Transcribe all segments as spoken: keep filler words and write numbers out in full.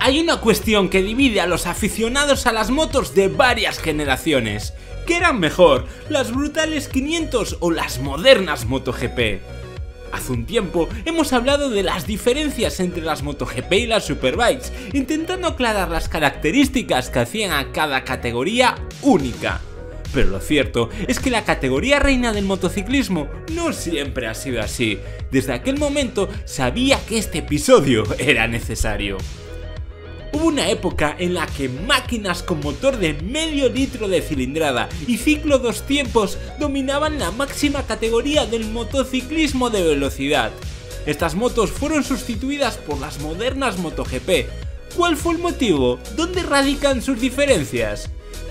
Hay una cuestión que divide a los aficionados a las motos de varias generaciones. ¿Qué eran mejor, las brutales quinientos o las modernas MotoGP? Hace un tiempo hemos hablado de las diferencias entre las MotoGP y las Superbikes, intentando aclarar las características que hacían a cada categoría única. Pero lo cierto es que la categoría reina del motociclismo no siempre ha sido así. Desde aquel momento sabía que este episodio era necesario. Hubo una época en la que máquinas con motor de medio litro de cilindrada y ciclo dos tiempos dominaban la máxima categoría del motociclismo de velocidad. Estas motos fueron sustituidas por las modernas MotoGP. ¿Cuál fue el motivo? ¿Dónde radican sus diferencias?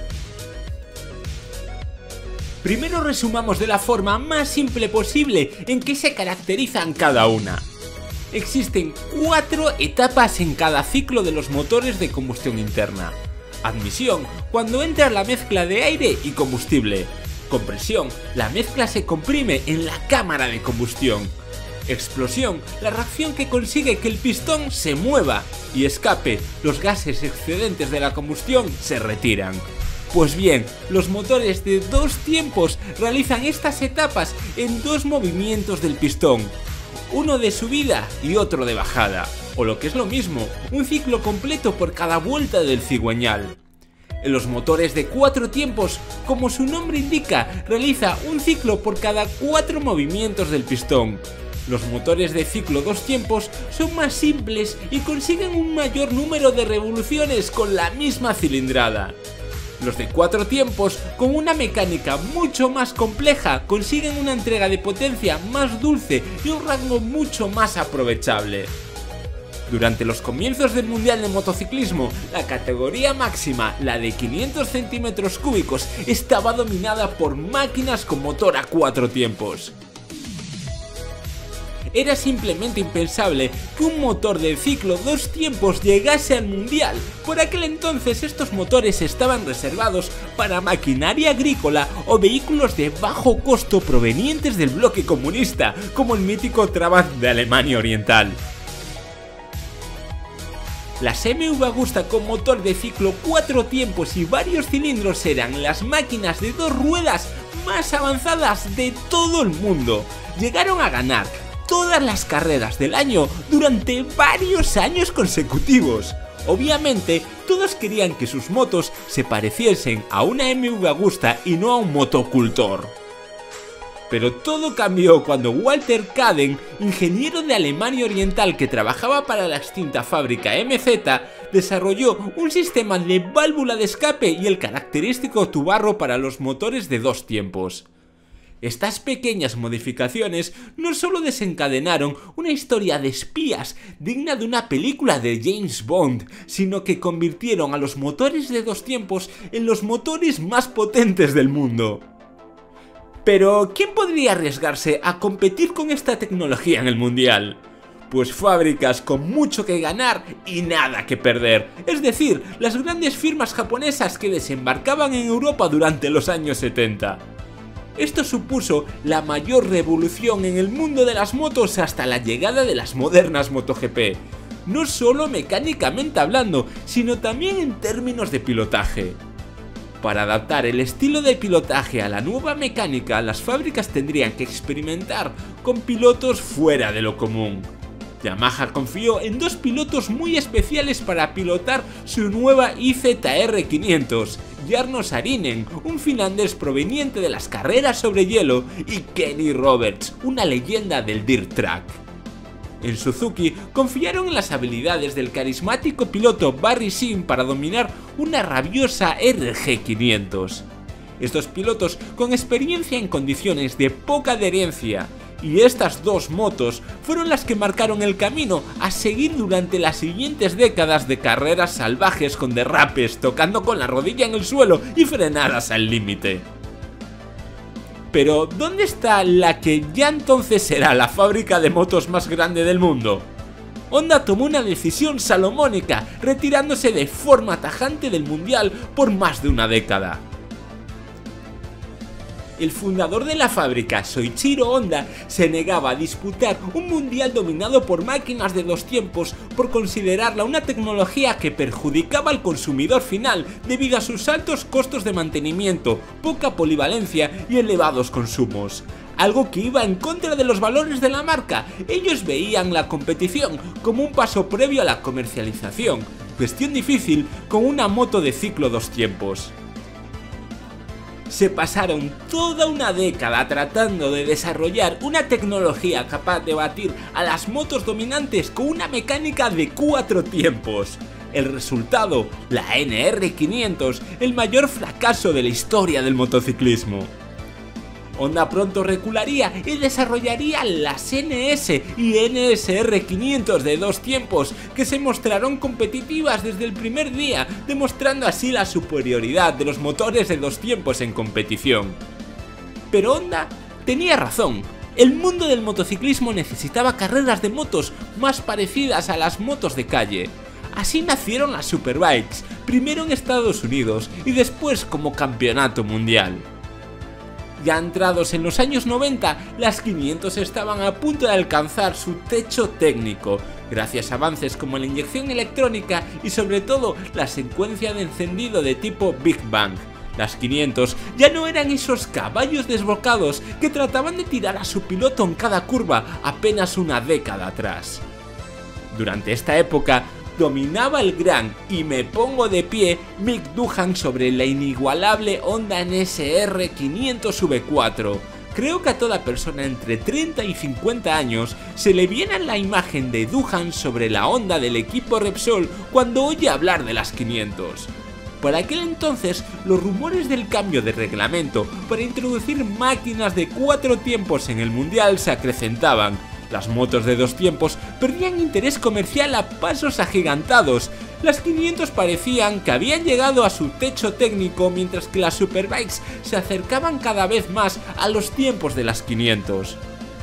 Primero resumamos de la forma más simple posible en que se caracterizan cada una. Existen cuatro etapas en cada ciclo de los motores de combustión interna. Admisión, cuando entra la mezcla de aire y combustible. Compresión, la mezcla se comprime en la cámara de combustión. Explosión, la reacción que consigue que el pistón se mueva. Y escape, los gases excedentes de la combustión se retiran. Pues bien, los motores de dos tiempos realizan estas etapas en dos movimientos del pistón. Uno de subida y otro de bajada, o lo que es lo mismo, un ciclo completo por cada vuelta del cigüeñal. En los motores de cuatro tiempos, como su nombre indica, realiza un ciclo por cada cuatro movimientos del pistón. Los motores de ciclo dos tiempos son más simples y consiguen un mayor número de revoluciones con la misma cilindrada. Los de cuatro tiempos, con una mecánica mucho más compleja, consiguen una entrega de potencia más dulce y un rango mucho más aprovechable. Durante los comienzos del Mundial de Motociclismo, la categoría máxima, la de quinientos centímetros cúbicos, estaba dominada por máquinas con motor a cuatro tiempos. Era simplemente impensable que un motor de ciclo dos tiempos llegase al mundial. Por aquel entonces estos motores estaban reservados para maquinaria agrícola o vehículos de bajo costo provenientes del bloque comunista, como el mítico Trabant de Alemania Oriental. Las M V Agusta con motor de ciclo cuatro tiempos y varios cilindros eran las máquinas de dos ruedas más avanzadas de todo el mundo. Llegaron a ganar todas las carreras del año durante varios años consecutivos. Obviamente, todos querían que sus motos se pareciesen a una M V Agusta y no a un motocultor. Pero todo cambió cuando Walter Kaden, ingeniero de Alemania Oriental que trabajaba para la extinta fábrica M Z, desarrolló un sistema de válvula de escape y el característico tubarro para los motores de dos tiempos. Estas pequeñas modificaciones no solo desencadenaron una historia de espías digna de una película de James Bond, sino que convirtieron a los motores de dos tiempos en los motores más potentes del mundo. Pero, ¿quién podría arriesgarse a competir con esta tecnología en el mundial? Pues fábricas con mucho que ganar y nada que perder, es decir, las grandes firmas japonesas que desembarcaban en Europa durante los años setenta. Esto supuso la mayor revolución en el mundo de las motos hasta la llegada de las modernas MotoGP, no solo mecánicamente hablando, sino también en términos de pilotaje. Para adaptar el estilo de pilotaje a la nueva mecánica, las fábricas tendrían que experimentar con pilotos fuera de lo común. Yamaha confió en dos pilotos muy especiales para pilotar su nueva I Z R quinientos, Jarno Saarinen, un finlandés proveniente de las carreras sobre hielo, y Kenny Roberts, una leyenda del dirt track. En Suzuki confiaron en las habilidades del carismático piloto Barry Sim para dominar una rabiosa R G quinientos. Estos pilotos con experiencia en condiciones de poca adherencia, y estas dos motos fueron las que marcaron el camino a seguir durante las siguientes décadas de carreras salvajes con derrapes, tocando con la rodilla en el suelo y frenadas al límite. Pero, ¿dónde está la que ya entonces será la fábrica de motos más grande del mundo? Honda tomó una decisión salomónica, retirándose de forma tajante del mundial por más de una década. El fundador de la fábrica, Soichiro Honda, se negaba a disputar un mundial dominado por máquinas de dos tiempos por considerarla una tecnología que perjudicaba al consumidor final debido a sus altos costos de mantenimiento, poca polivalencia y elevados consumos. Algo que iba en contra de los valores de la marca. Ellos veían la competición como un paso previo a la comercialización, cuestión difícil con una moto de ciclo dos tiempos. Se pasaron toda una década tratando de desarrollar una tecnología capaz de batir a las motos dominantes con una mecánica de cuatro tiempos. El resultado, la N R quinientos, el mayor fracaso de la historia del motociclismo. Honda pronto recularía y desarrollaría las N S y N S R quinientos de dos tiempos, que se mostraron competitivas desde el primer día, demostrando así la superioridad de los motores de dos tiempos en competición. Pero Honda tenía razón. El mundo del motociclismo necesitaba carreras de motos más parecidas a las motos de calle. Así nacieron las Superbikes, primero en Estados Unidos y después como campeonato mundial. Ya entrados en los años noventa, las quinientos estaban a punto de alcanzar su techo técnico, gracias a avances como la inyección electrónica y sobre todo la secuencia de encendido de tipo Big Bang. Las quinientos ya no eran esos caballos desbocados que trataban de tirar a su piloto en cada curva apenas una década atrás. Durante esta época, dominaba el gran, y me pongo de pie, Mick Doohan sobre la inigualable Honda N S R quinientos V cuatro. Creo que a toda persona entre treinta y cincuenta años se le viene la imagen de Doohan sobre la Honda del equipo Repsol cuando oye hablar de las quinientos. Por aquel entonces, los rumores del cambio de reglamento para introducir máquinas de cuatro tiempos en el mundial se acrecentaban. Las motos de dos tiempos perdían interés comercial a pasos agigantados. Las quinientos parecían que habían llegado a su techo técnico, mientras que las Superbikes se acercaban cada vez más a los tiempos de las quinientos.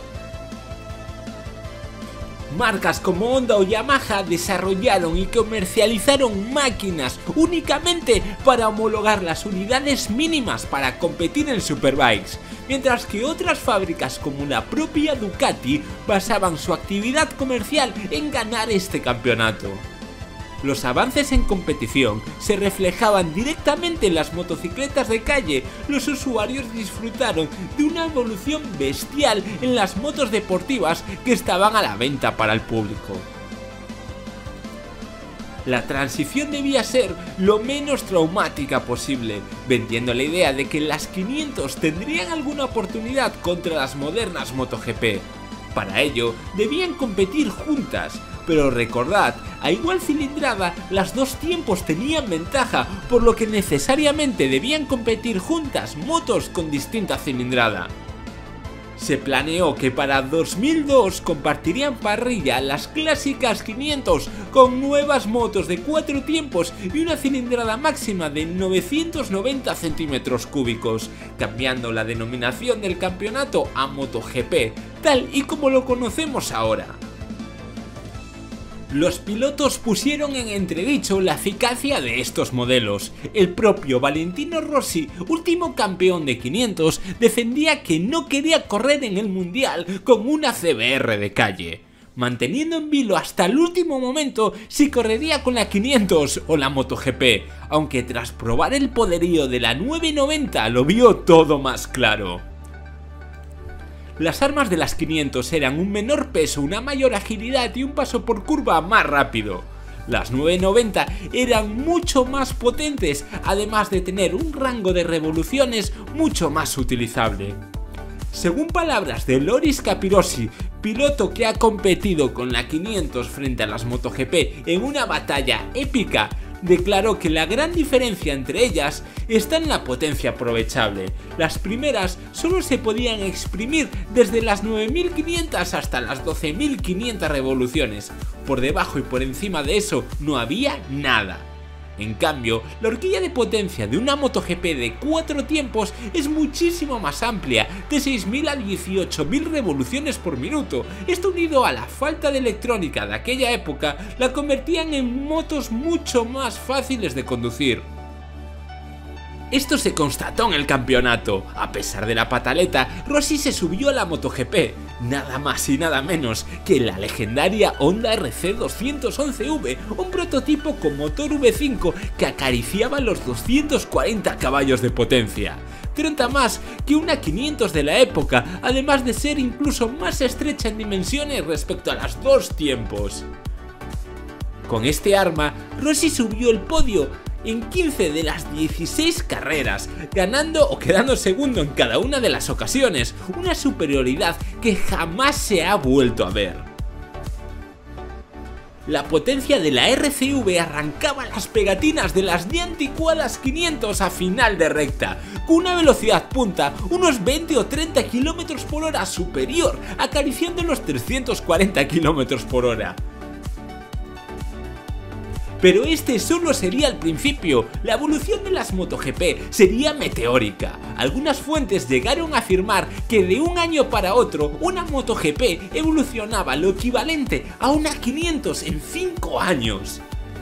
Marcas como Honda o Yamaha desarrollaron y comercializaron máquinas únicamente para homologar las unidades mínimas para competir en Superbikes, mientras que otras fábricas como la propia Ducati basaban su actividad comercial en ganar este campeonato. Los avances en competición se reflejaban directamente en las motocicletas de calle. Los usuarios disfrutaron de una evolución bestial en las motos deportivas que estaban a la venta para el público. La transición debía ser lo menos traumática posible, vendiendo la idea de que las quinientos tendrían alguna oportunidad contra las modernas MotoGP. Para ello, debían competir juntas, pero recordad, a igual cilindrada, las dos tiempos tenían ventaja, por lo que necesariamente debían competir juntas motos con distinta cilindrada. Se planeó que para dos mil dos compartirían parrilla las clásicas quinientos con nuevas motos de cuatro tiempos y una cilindrada máxima de novecientos noventa centímetros cúbicos, cambiando la denominación del campeonato a MotoGP, tal y como lo conocemos ahora. Los pilotos pusieron en entredicho la eficacia de estos modelos. El propio Valentino Rossi, último campeón de quinientos, defendía que no quería correr en el mundial con una C B R de calle, manteniendo en vilo hasta el último momento si correría con la quinientos o la MotoGP, aunque tras probar el poderío de la nueve noventa lo vio todo más claro. Las armas de las quinientos eran un menor peso, una mayor agilidad y un paso por curva más rápido. Las nueve noventa eran mucho más potentes, además de tener un rango de revoluciones mucho más utilizable. Según palabras de Loris Capirossi, piloto que ha competido con la quinientos frente a las MotoGP en una batalla épica, declaró que la gran diferencia entre ellas está en la potencia aprovechable. Las primeras solo se podían exprimir desde las nueve mil quinientas hasta las doce mil quinientas revoluciones. Por debajo y por encima de eso no había nada. En cambio, la horquilla de potencia de una MotoGP de cuatro tiempos es muchísimo más amplia, de seis mil a dieciocho mil revoluciones por minuto. Esto, unido a la falta de electrónica de aquella época, la convertían en motos mucho más fáciles de conducir. Esto se constató en el campeonato. A pesar de la pataleta, Rossi se subió a la MotoGP, nada más y nada menos que la legendaria Honda R C doscientos once V, un prototipo con motor V cinco que acariciaba los doscientos cuarenta caballos de potencia. treinta más que una quinientos de la época, además de ser incluso más estrecha en dimensiones respecto a las dos tiempos. Con este arma, Rossi subió el podio en quince de las dieciséis carreras, ganando o quedando segundo en cada una de las ocasiones, una superioridad que jamás se ha vuelto a ver. La potencia de la R C V arrancaba las pegatinas de las ya anticuadas quinientos a final de recta, con una velocidad punta unos veinte o treinta kilómetros por hora superior, acariciando los trescientos cuarenta kilómetros por hora. Pero este solo sería el principio. La evolución de las MotoGP sería meteórica. Algunas fuentes llegaron a afirmar que de un año para otro una MotoGP evolucionaba lo equivalente a una quinientos en cinco años.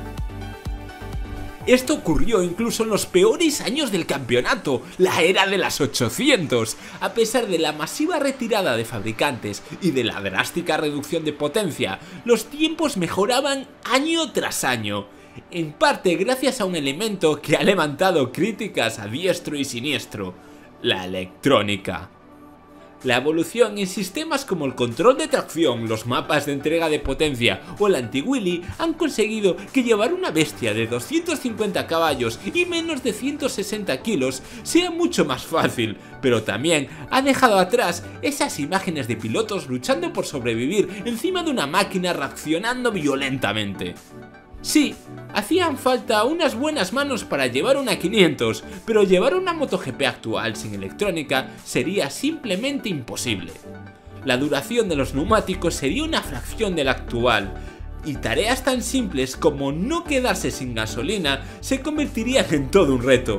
Esto ocurrió incluso en los peores años del campeonato, la era de las ochocientos. A pesar de la masiva retirada de fabricantes y de la drástica reducción de potencia, los tiempos mejoraban año tras año, en parte gracias a un elemento que ha levantado críticas a diestro y siniestro: la electrónica. La evolución en sistemas como el control de tracción, los mapas de entrega de potencia o el anti-wheelie han conseguido que llevar una bestia de doscientos cincuenta caballos y menos de ciento sesenta kilos sea mucho más fácil, pero también ha dejado atrás esas imágenes de pilotos luchando por sobrevivir encima de una máquina reaccionando violentamente. Sí, hacían falta unas buenas manos para llevar una quinientos, pero llevar una MotoGP actual sin electrónica sería simplemente imposible. La duración de los neumáticos sería una fracción de la actual, y tareas tan simples como no quedarse sin gasolina se convertirían en todo un reto.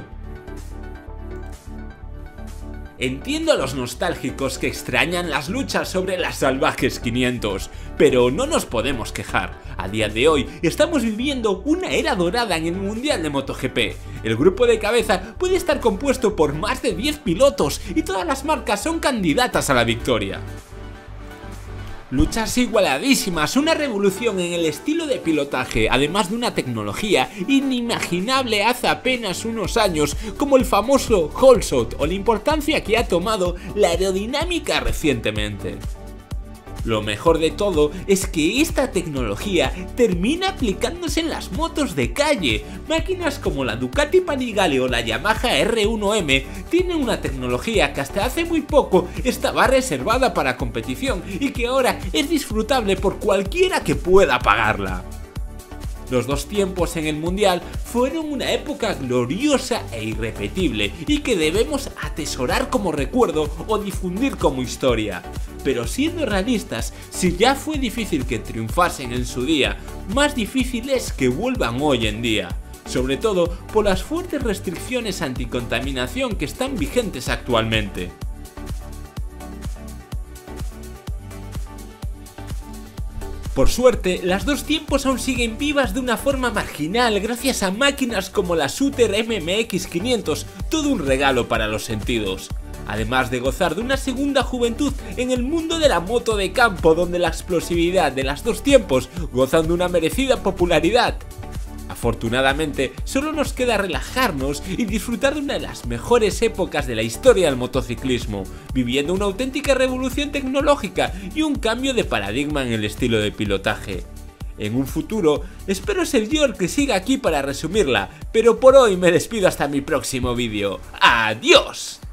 Entiendo a los nostálgicos que extrañan las luchas sobre las salvajes quinientos, pero no nos podemos quejar. A día de hoy estamos viviendo una era dorada en el Mundial de MotoGP. El grupo de cabeza puede estar compuesto por más de diez pilotos y todas las marcas son candidatas a la victoria. Luchas igualadísimas, una revolución en el estilo de pilotaje, además de una tecnología inimaginable hace apenas unos años, como el famoso Whole Shot o la importancia que ha tomado la aerodinámica recientemente. Lo mejor de todo es que esta tecnología termina aplicándose en las motos de calle. Máquinas como la Ducati Panigale o la Yamaha R uno M tienen una tecnología que hasta hace muy poco estaba reservada para competición y que ahora es disfrutable por cualquiera que pueda pagarla. Los dos tiempos en el Mundial fueron una época gloriosa e irrepetible y que debemos atesorar como recuerdo o difundir como historia. Pero siendo realistas, si ya fue difícil que triunfasen en su día, más difícil es que vuelvan hoy en día, sobre todo por las fuertes restricciones anticontaminación que están vigentes actualmente. Por suerte, las dos tiempos aún siguen vivas de una forma marginal gracias a máquinas como la Shooter M M X quinientos, todo un regalo para los sentidos. Además de gozar de una segunda juventud en el mundo de la moto de campo, donde la explosividad de las dos tiempos gozan de una merecida popularidad. Afortunadamente, solo nos queda relajarnos y disfrutar de una de las mejores épocas de la historia del motociclismo, viviendo una auténtica revolución tecnológica y un cambio de paradigma en el estilo de pilotaje. En un futuro, espero ser yo el que siga aquí para resumirla, pero por hoy me despido hasta mi próximo vídeo. ¡Adiós!